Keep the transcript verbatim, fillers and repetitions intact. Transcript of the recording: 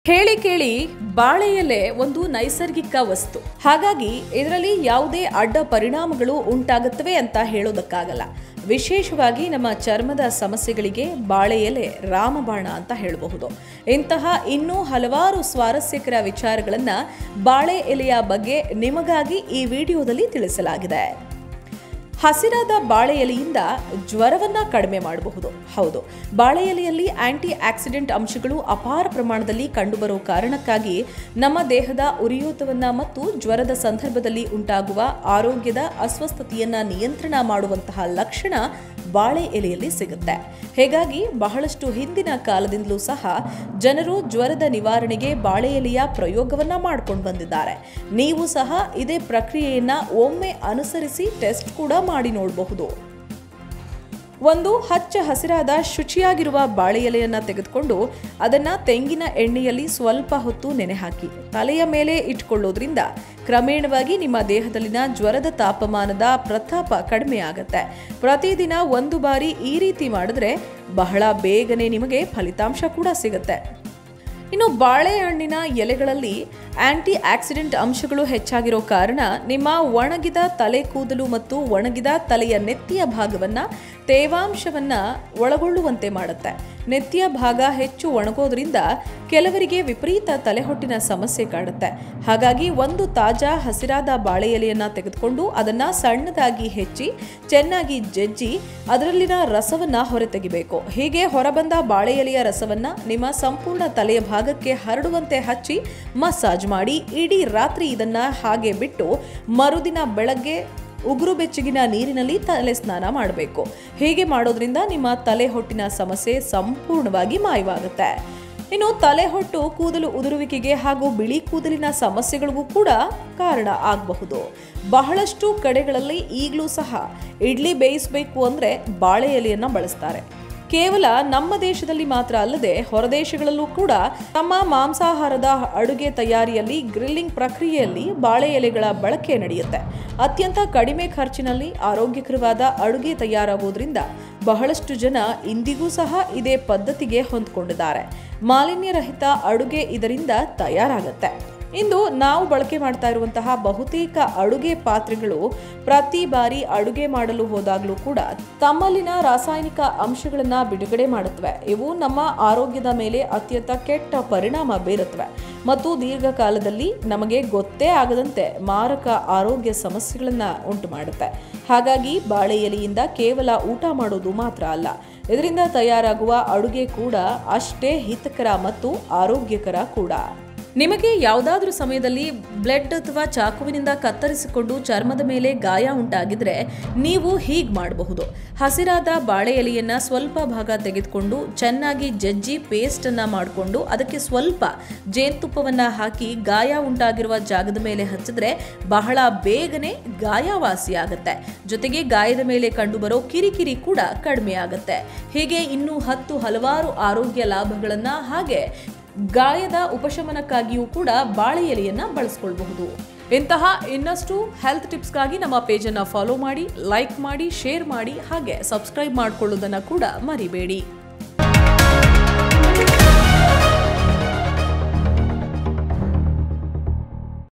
ಹೇಳಿ ಕೇಳಿ ಬಾಳೆ ಎಲೆ ಒಂದು ನೈಸರ್ಗಿಕ ವಸ್ತು. ಹಾಗಾಗಿ ಇದರಲ್ಲಿ ಯಾವುದೇ ಅಡ್ಡ ಪರಿಣಾಮಗಳು ಉಂಟಾಗುತ್ತವೆ ಅಂತ ಹೇಳೋದಕ್ಕಾಗಲ್ಲ. ವಿಶೇಷವಾಗಿ ನಮ್ಮ ಚರ್ಮದ ಸಮಸ್ಯೆಗಳಿಗೆ ಬಾಳೆ ಎಲೆ ರಾಮಬಾಣ ಅಂತ ಹೇಳಬಹುದು. ಇಂತಹ ಇನ್ನೂ ಹಲವಾರು ಸ್ವಾರಸ್ಯಕರ ವಿಚಾರಗಳನ್ನ ಬಾಳೆ ಎಲೆಯ ಬಗ್ಗೆ ನಿಮಗಾಗಿ ಈ ವಿಡಿಯೋದಲ್ಲಿ ತಿಳಿಸಲಾಗಿದೆ. ಹಸಿರಾದ ಬಾಳೆ ಎಲೆಯಿಂದ ಜ್ವರವನ್ನ ಕಡಿಮೆ ಮಾಡಬಹುದು. ಹೌದು, ಬಾಳೆ ಎಲೆಯಲ್ಲಿ ಆಂಟಿ ಆಕ್ಸಿಡೆಂಟ್ ಅಂಶಗಳು ಅಪಾರ ಪ್ರಮಾಣದಲ್ಲಿ ಕಂಡುಬರೋ ಕಾರಣಕ್ಕಾಗಿ ನಮ್ಮ ದೇಹದ ಉರಿಯೂತವನ್ನ ಮತ್ತು ಜ್ವರದ ಸಂದರ್ಭದಲ್ಲಿ ಉಂಟಾಗುವ ಆರೋಗ್ಯದ ಅಸ್ವಸ್ಥತೆಯನ್ನ ನಿಯಂತ್ರಣ ಮಾಡುವಂತಹ ಲಕ್ಷಣ ಬಾಳೆ ಎಲೆಯಲ್ಲಿ ಸಿಗುತ್ತೆ. ಹೀಗಾಗಿ ಬಹಳಷ್ಟು ಹಿಂದಿನ ಕಾಲದಿಂದಲೂ ಸಹ ಜನರು ಜ್ವರದ ನಿವಾರಣೆಗೆ ಬಾಳೆ ಎಲೆಯ ಪ್ರಯೋಗವನ್ನ ಮಾಡ್ಕೊಂಡು ಬಂದಿದ್ದಾರೆ. ನೀವು ಸಹ ಇದೇ ಪ್ರಕ್ರಿಯೆಯನ್ನ ಒಮ್ಮೆ ಅನುಸರಿಸಿ ಟೆಸ್ಟ್ ಕೂಡ ಮಾಡಿ ನೋಡಬಹುದು. ಒಂದು ಹಚ್ಚ ಹಸಿರಾದ ಶುಚಿಯಾಗಿರುವ ಬಾಳೆ ಎಲೆಯನ್ನ ತೆಗೆದುಕೊಂಡು ಅದನ್ನ ತೆಂಗಿನ ಎಣ್ಣೆಯಲ್ಲಿ ಸ್ವಲ್ಪ ಹೊತ್ತು ನೆನೆ ಹಾಕಿ ತಲೆಯ ಮೇಲೆ ಇಟ್ಕೊಳ್ಳೋದ್ರಿಂದ ಕ್ರಮೇಣವಾಗಿ ನಿಮ್ಮ ದೇಹದಲ್ಲಿನ ಜ್ವರದ ತಾಪಮಾನದ ಪ್ರತಾಪ ಕಡಿಮೆ ಆಗುತ್ತೆ. ಪ್ರತಿದಿನ ಒಂದು ಬಾರಿ ಈ ರೀತಿ ಮಾಡಿದ್ರೆ ಬಹಳ ಬೇಗನೆ ನಿಮಗೆ ಫಲಿತಾಂಶ ಕೂಡ ಸಿಗುತ್ತೆ. ಇನ್ನು ಬಾಳೆಹಣ್ಣಿನ ಎಲೆಗಳಲ್ಲಿ ಆಂಟಿ ಆಕ್ಸಿಡೆಂಟ್ ಅಂಶಗಳು ಹೆಚ್ಚಾಗಿರೋ ಕಾರಣ ನಿಮ್ಮ ಒಣಗಿದ ತಲೆ ಕೂದಲು ಮತ್ತು ಒಣಗಿದ ತಲೆಯ ನೆತ್ತಿಯ ಭಾಗವನ್ನ ತೇವಾಂಶವನ್ನ ಒಳಗೊಳ್ಳುವಂತೆ ಮಾಡುತ್ತೆ. ನೆತ್ತಿಯ ಭಾಗ ಹೆಚ್ಚು ಒಣಗೋದ್ರಿಂದ ಕೆಲವರಿಗೆ ವಿಪರೀತ ತಲೆಹೊಟ್ಟಿನ ಸಮಸ್ಯೆ ಕಾಡುತ್ತೆ. ಹಾಗಾಗಿ ಒಂದು ತಾಜಾ ಹಸಿರಾದ ಬಾಳೆ ಎಲೆಯನ್ನ ತೆಗೆದುಕೊಂಡು ಅದನ್ನ ಸಣ್ಣದಾಗಿ ಹೆಚ್ಚಿ ಚೆನ್ನಾಗಿ ಜಜ್ಜಿ ಅದರಲ್ಲಿನ ರಸವನ್ನ ಹೊರತೆಗಿಬೇಕು. ಹೀಗೆ ಹೊರಬಂದ ಬಾಳೆ ಎಲೆಯ ರಸವನ್ನ ನಿಮ್ಮ ಸಂಪೂರ್ಣ ತಲೆಯ ಭಾಗಕ್ಕೆ ಹರಡುವಂತೆ ಹಚ್ಚಿ ಮಸಾಜ್ ಮಾಡಿ ಇಡೀ ರಾತ್ರಿ ಇದನ್ನ ಹಾಗೆ ಬಿಟ್ಟು ಮರುದಿನ ಬೆಳಗ್ಗೆ ಉಗುರು ಬೆಚ್ಚಗಿನ ನೀರಿನಲ್ಲಿ ತಲೆ ಸ್ನಾನ ಮಾಡಬೇಕು. ಹೀಗೆ ಮಾಡೋದ್ರಿಂದ ನಿಮ್ಮ ತಲೆ ಹೊಟ್ಟಿನ ಸಮಸ್ಯೆ ಸಂಪೂರ್ಣವಾಗಿ ಮಾಯವಾಗುತ್ತೆ. ಇನ್ನು ತಲೆಹೊಟ್ಟು ಕೂದಲು ಉದುರುವಿಕೆಗೆ ಹಾಗೂ ಬಿಳಿ ಕೂದಲಿನ ಸಮಸ್ಯೆಗಳಿಗೂ ಕೂಡ ಕಾರಣ ಆಗಬಹುದು. ಬಹಳಷ್ಟು ಕಡೆಗಳಲ್ಲಿ ಈಗಲೂ ಸಹ ಇಡ್ಲಿ ಬೇಯಿಸಬೇಕು ಅಂದರೆ ಬಾಳೆ ಎಲೆಯನ್ನು ಬಳಸ್ತಾರೆ. ಕೇವಲ ನಮ್ಮ ದೇಶದಲ್ಲಿ ಮಾತ್ರ ಅಲ್ಲದೆ ಹೊರದೇಶಗಳಲ್ಲೂ ಕೂಡ ತಮ್ಮ ಮಾಂಸಾಹಾರದ ಅಡುಗೆ ತಯಾರಿಯಲ್ಲಿ ಗ್ರಿಲ್ಲಿಂಗ್ ಪ್ರಕ್ರಿಯೆಯಲ್ಲಿ ಬಾಳೆ ಎಲೆಗಳ ಬಳಕೆ ನಡೆಯುತ್ತೆ. ಅತ್ಯಂತ ಕಡಿಮೆ ಖರ್ಚಿನಲ್ಲಿ ಆರೋಗ್ಯಕರವಾದ ಅಡುಗೆ ತಯಾರಾಗೋದ್ರಿಂದ ಬಹಳಷ್ಟು ಜನ ಇಂದಿಗೂ ಸಹ ಇದೇ ಪದ್ಧತಿಗೆ ಹೊಂದಿಕೊಂಡಿದ್ದಾರೆ. ಮಾಲಿನ್ಯರಹಿತ ಅಡುಗೆ ಇದರಿಂದ ತಯಾರಾಗುತ್ತೆ. ಇಂದು ನಾವು ಬಳಕೆ ಮಾಡ್ತಾ ಇರುವಂತಹ ಬಹುತೇಕ ಅಡುಗೆ ಪಾತ್ರೆಗಳು ಪ್ರತಿ ಬಾರಿ ಅಡುಗೆ ಮಾಡಲು ಹೋದಾಗಲೂ ಕೂಡ ತಮ್ಮಲ್ಲಿನ ರಾಸಾಯನಿಕ ಅಂಶಗಳನ್ನ ಬಿಡುಗಡೆ ಮಾಡುತ್ತವೆ. ಇವು ನಮ್ಮ ಆರೋಗ್ಯದ ಮೇಲೆ ಅತ್ಯಂತ ಕೆಟ್ಟ ಪರಿಣಾಮ ಬೀರುತ್ತವೆ ಮತ್ತು ದೀರ್ಘಕಾಲದಲ್ಲಿ ನಮಗೆ ಗೊತ್ತೇ ಆಗದಂತೆ ಮಾರಕ ಆರೋಗ್ಯ ಸಮಸ್ಯೆಗಳನ್ನ ಉಂಟು ಮಾಡುತ್ತೆ. ಹಾಗಾಗಿ ಬಾಳೆ ಎಲೆಯಿಂದ ಕೇವಲ ಊಟ ಮಾಡೋದು ಮಾತ್ರ ಅಲ್ಲ, ಇದರಿಂದ ತಯಾರಾಗುವ ಅಡುಗೆ ಕೂಡ ಅಷ್ಟೇ ಹಿತಕರ ಮತ್ತು ಆರೋಗ್ಯಕರ ಕೂಡ. ನಿಮಗೆ ಯಾವುದಾದ್ರೂ ಸಮಯದಲ್ಲಿ ಬ್ಲೇಡ್ ಅಥವಾ ಚಾಕುವಿನಿಂದ ಕತ್ತರಿಸಿಕೊಂಡು ಚರ್ಮದ ಮೇಲೆ ಗಾಯ ಉಂಟಾಗಿದ್ರೆ ನೀವು ಹೀಗೆ ಮಾಡಬಹುದು. ಹಸಿರಾದ ಬಾಳೆ ಎಲೆಯನ್ನ ಸ್ವಲ್ಪ ಭಾಗ ತೆಗೆದುಕೊಂಡು ಚೆನ್ನಾಗಿ ಜಜ್ಜಿ ಪೇಸ್ಟ್ ಅನ್ನ ಮಾಡಿಕೊಂಡು ಅದಕ್ಕೆ ಸ್ವಲ್ಪ ಜೇನುತುಪ್ಪವನ್ನ ಹಾಕಿ ಗಾಯ ಉಂಟಾಗಿರುವ ಜಾಗದ ಮೇಲೆ ಹಚ್ಚಿದ್ರೆ ಬಹಳ ಬೇಗನೆ ಗಾಯ ವಾಸಿಯಾಗುತ್ತೆ. ಜೊತೆಗೆ ಗಾಯದ ಮೇಲೆ ಕಂಡುಬರೋ ಕಿರಿಕಿರಿ ಕೂಡ ಕಡಿಮೆ ಆಗುತ್ತೆ. ಹೀಗೆ ಇನ್ನೂ ಹತ್ತು ಹಲವಾರು ಆರೋಗ್ಯ ಲಾಭಗಳನ್ನ ಹಾಗೆ ಗಾಯದ ಉಪಶಮನಕ್ಕಾಗಿಯೂ ಕೂಡ ಬಾಳೆ ಎಲೆಯನ್ನ ಬಳಸ್ಕೊಳ್ಬಹುದು. ಇಂತಹ ಇನ್ನಷ್ಟು ಹೆಲ್ತ್ ಟಿಪ್ಸ್ಗಾಗಿ ನಮ್ಮ ಪೇಜನ್ನು ಫಾಲೋ ಮಾಡಿ, ಲೈಕ್ ಮಾಡಿ, ಶೇರ್ ಮಾಡಿ, ಹಾಗೆ ಸಬ್ಸ್ಕ್ರೈಬ್ ಮಾಡಿಕೊಳ್ಳೋದನ್ನು ಕೂಡ ಮರಿಬೇಡಿ.